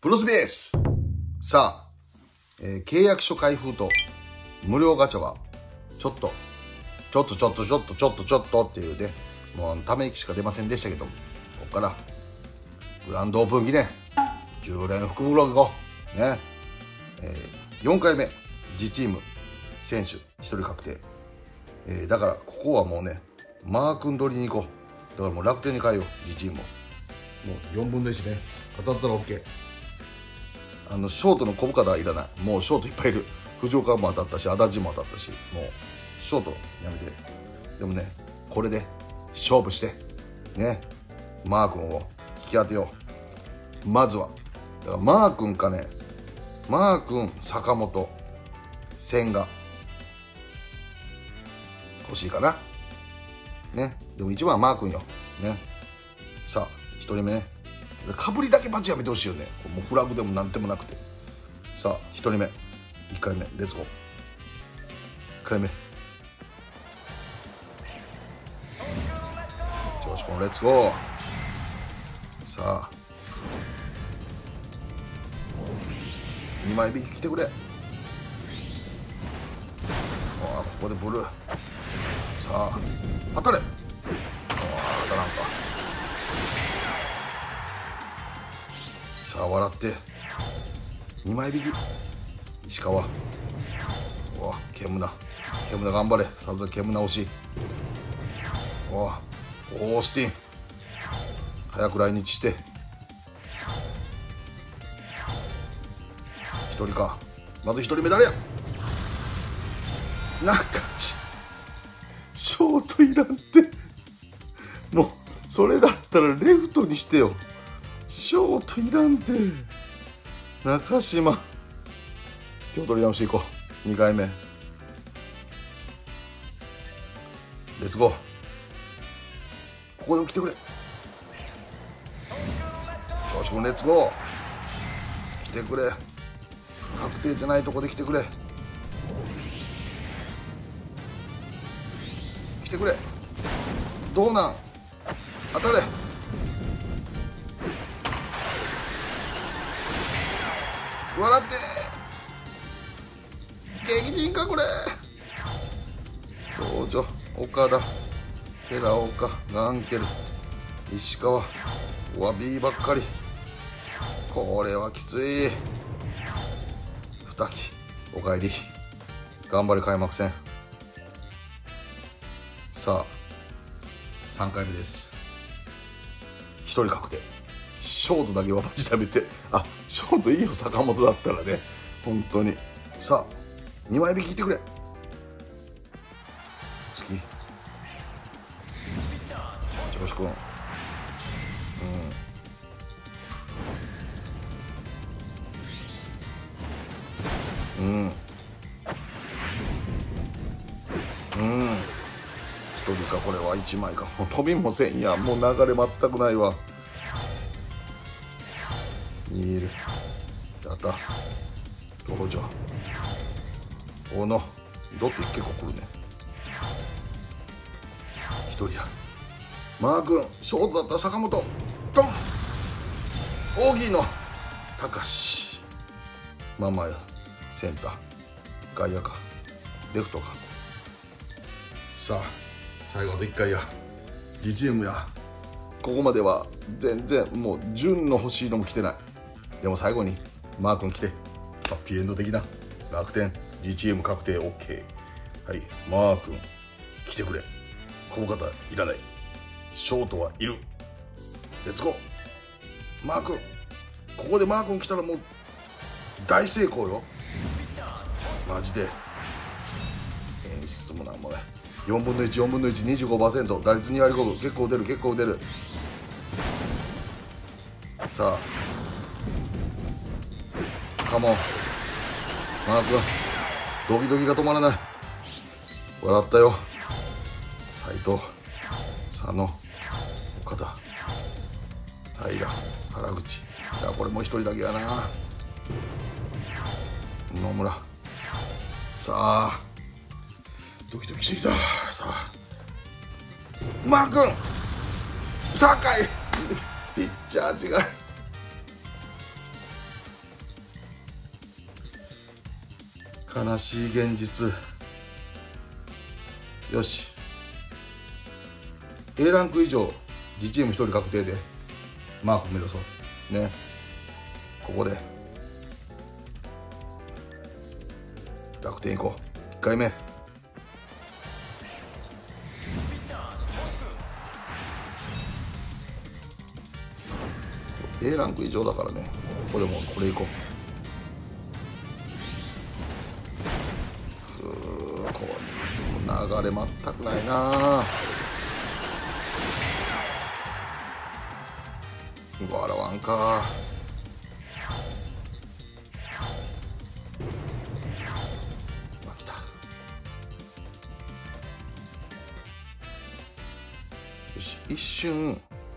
プロスベース。さあ、契約書開封と無料ガチャは、ちょっとっていうね、もうため息しか出ませんでしたけども、ここからグランドオープン記念10連福袋ね、4回目自チーム選手1人確定、だからここはもうねマー君取りに行こう。だからもう楽天に変えよう。自チームをもう4分の1ね、当たったら OK。 ショートの小深田はいらない。もうショートいっぱいいる。藤岡も当たったし、足立も当たったし、もうショートやめて。でもね、これで勝負してね、マー君を引き当てよう。まずはだからマー君かね、マー君、坂本、千賀欲しいかなね。でも一番はマー君よね。さあ1人目ね、かぶりだけバチやめてほしいよね。もうフラグでもなんでもなくて。さあ1人目、1回目レッツゴー。1回目調子このレッツゴー。さあ2枚引き来てくれ。ああ、ここでブルー。さあ当たれ。ああ、当たらんか。さあ笑って2枚引き。石川、うわ、ケムナ頑張れ。さすがケムナ惜しい。おわ、オースティン早く来日して。1人か。まず1人目誰や。なんかショートいらんって。もうそれだったらレフトにしてよ。ショートいらんて。中島、今日取り直していこう。2回目レッツゴー。ここでも来てくれ。調子このレッツゴー。来てくれ。確定じゃないとこで来てくれ。来てくれ。どうなん、当たれ。笑って。激陣かこれ。東條、岡田、寺岡、ガンケル、石川、うわ B ばっかり。これはきつい。2期おかえり。頑張れ開幕戦。さあ3回目です。1人確定。ショートだけはマジ食べて。あ、ショートいいよ坂本だったらね、本当に。さあ2枚引きいてくれ。次調子くん、1人か。これは1枚か。もう飛びもせんやん。もう流れ全くないわ。いる。やった。どうじゃ。大野。どって結構来るね。1人や。マー君、ショートだったら坂本。ドン。大きいの。高し。ママや。センター。外野か。レフトか。さあ、最後の1回や。自チームや。ここまでは全然もう順の欲しいのも来てない。でも最後にマー君来て、ハッピーエンド的な楽天自チーム確定 OK。 はい、マー君来てくれ。小深田いらない。ショートはいる。レッツゴー。マー君、ここでマー君来たらもう大成功よマジで。演出もなんもない。4分の1、4分の1、25%、打率2割5分。結構出る、結構出る。さあカモンマー君、ドキドキが止まらない。笑ったよ。斉藤、佐野、岡田、平、原口。いやこれもう1人だけやな。野村。さあドキドキしてきた。さあマー君、酒井、ピッチャー違い。 悲しい現実。よし、 A ランク以上自チーム1人確定でマーク目指そうね。ここで楽天行こう。1回目A ランク以上だからね。ここでもうこれいこう。こう流れ全くないな。笑わんか。来た。よし、一瞬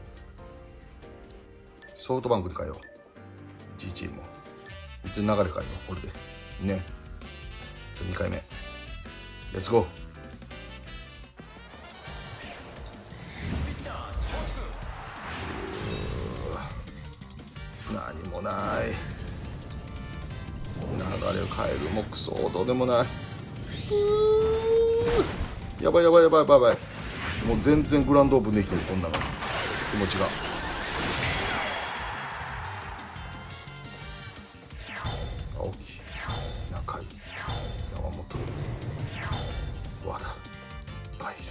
ソフトバンクで変えよう。G チームを流れ変えよう。これでね。さあ2回目レッツゴー。何もない。流れを変えるもクソどうでもない。やばいやばいやばいやばいやばい。もう全然グラウンドオープンできてる。こんなの気持ちが。青木、中井、山本、和田、いっぱいい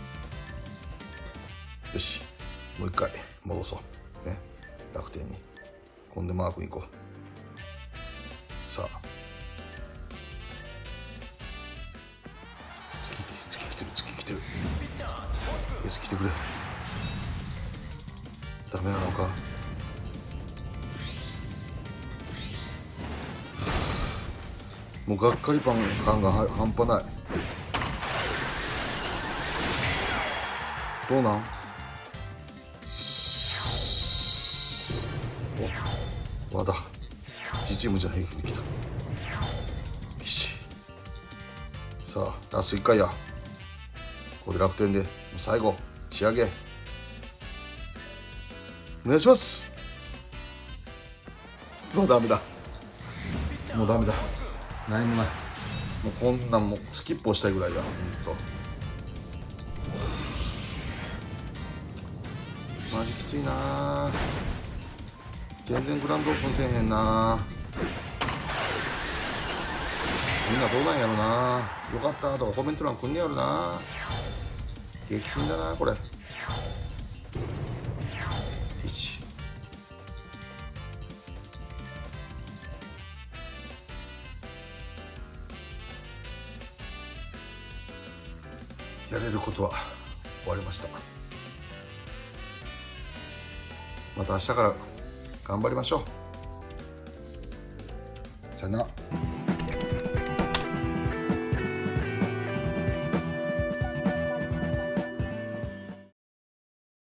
る。よし、もう一回戻そうね。楽天に今度マークに行こう。さあ月来てる月来てる。S来てくれ。ダメなのか。もうがっかり感が半端ない。どうなん。お、和田Gチームじゃ平気できた。よし、さあラスト1回や。ここで楽天でもう最後仕上げお願いします。もうダメだ。もうダメだ。何もない。もうこんなんもうスキップをしたいぐらいや。マジきついな。全然グラウンドオープンせえへんな。みんなどうなんやろな。よかったとかコメント欄くんねやろな。激震だなこれ。やれることは終わりました。また明日から頑張りましょう。さよなら。